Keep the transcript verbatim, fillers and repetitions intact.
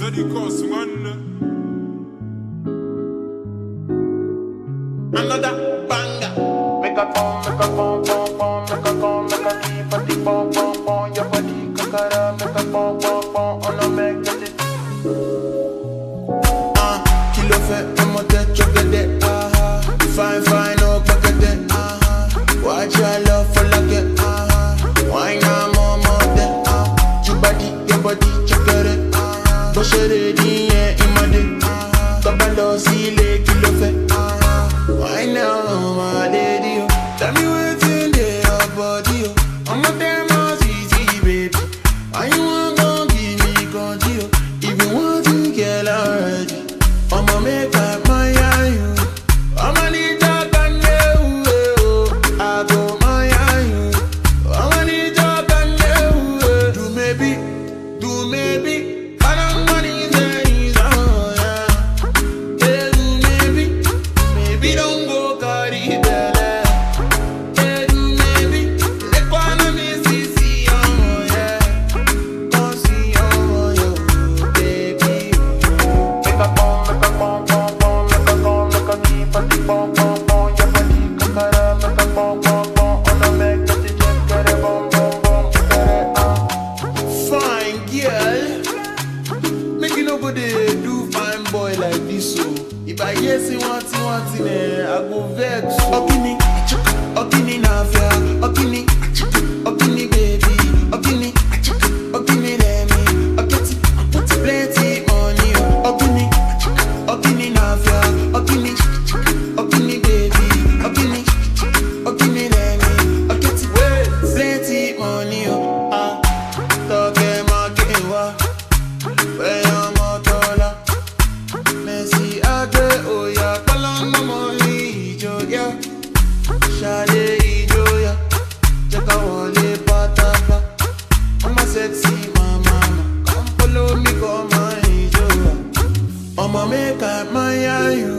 Zedikos, man. Another banger. Make a phone, make a phone, phone, phone, make a phone, make a keep a deep phone, phone, phone. Your body kakara, make a phone, phone, phone, on a make it. Ah, kilo fait, I'm a dead chocolate. Ah, fine, fine, oh, baguette. Ah, watch your love for like it. Ah, why not more, more than ah, your body, your body, chocolate. Ah, push it in, yeah, in my day. Ah, kabalo, see, le, kilo fait. Ah, why now, my lady? Tell me what's in your body. I'm a damn easy, baby. Why you want gon' give me control? If you want to get already, I'ma make up my you. I'ma need your candle. I go my you. I'ma need your candle. Do maybe, do maybe. I don't want it there, oh yeah. Yeah, do maybe, maybe don't go carry that. Do fine boy like this, so if I hear say one thing, one thing, eh, I go vex. Okini, okini na fia, okini, okini baby, okini, okini let me, okiti, plenty money, okini, okini na fia, okini, okini baby, okini, okini let me, okiti, plenty money, ah, talk em again, wa. Shade ijoya, cheka wale patapa. I'm a sexy mama, come follow me, come my ijoya. I'ma make up my eye.